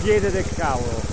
piede del cavolo.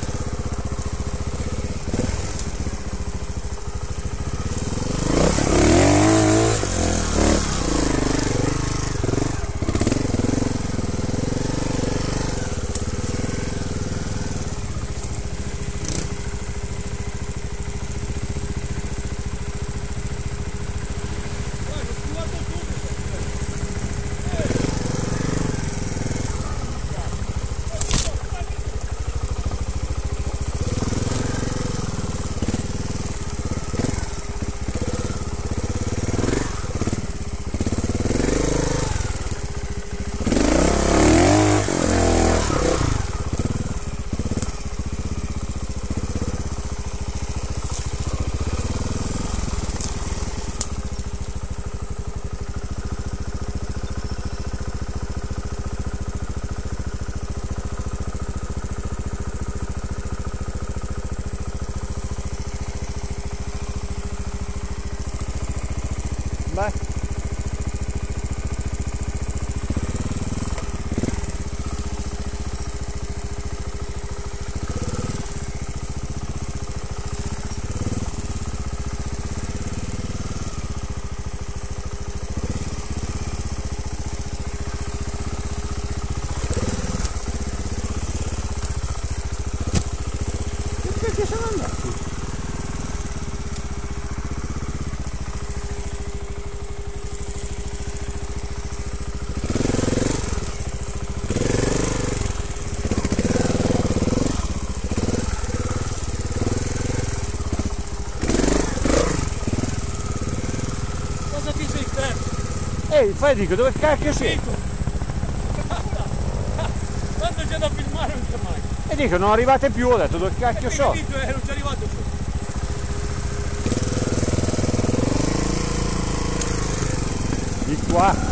Beh. Perché sono andati? Cosa ti sei perso? Ehi, fai dico, dove cacchio sei? Quando c'è da filmare non c'è mai. E dico, non arrivate più, ho detto, dove cacchio so? Non c'è arrivato più. Di qua.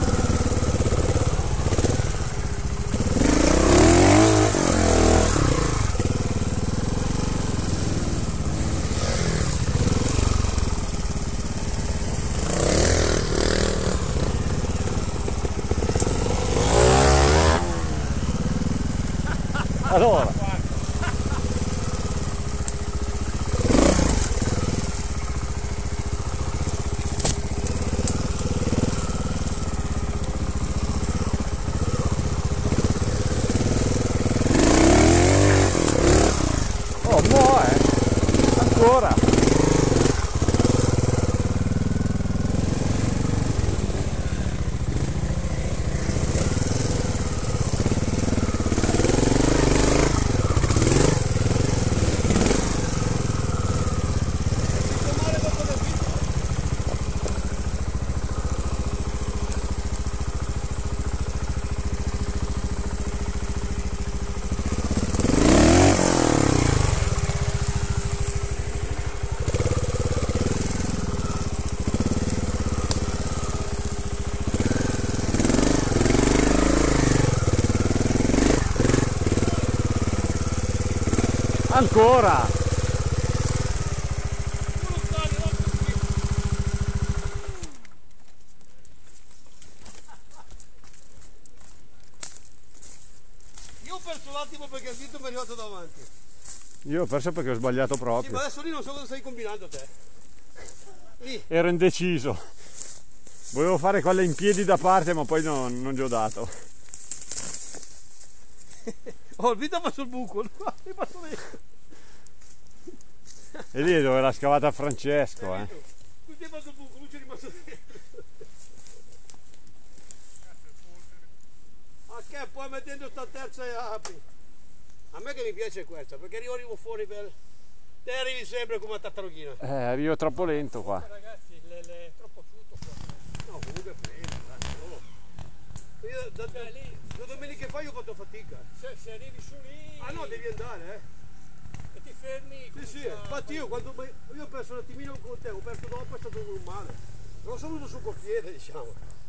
Allora. Oh, mo', ancora. Ancora! Io ho perso l'attimo perché il dito mi è arrivato davanti. Io ho perso perché ho sbagliato Sì, proprio. ma adesso lì non so cosa stai combinando te. Lì. Ero indeciso. Volevo fare quella in piedi da parte, ma poi non gli ho dato. Oh, il dito va sul buco. Mi passo dentro. E lì è dove l'ha scavata Francesco, Qui ti va sul buco, lui ci è rimasto dentro. Ma che poi mettendo sta terza e apri. A me che mi piace questa, perché io arrivo fuori per... Te arrivi sempre come una tartarughina. Arrivo troppo lento qua. Ragazzi, è troppo asciutto qua. No, comunque prendo, dai. Io da domenica che fai ho fatto fatica. Se arrivi su lì... Ah no, devi andare, e ti fermi. Sì, sì, infatti io quando io ho perso un attimino con te, ho perso dopo, è stato normale. Non sono venuto su col piede, diciamo.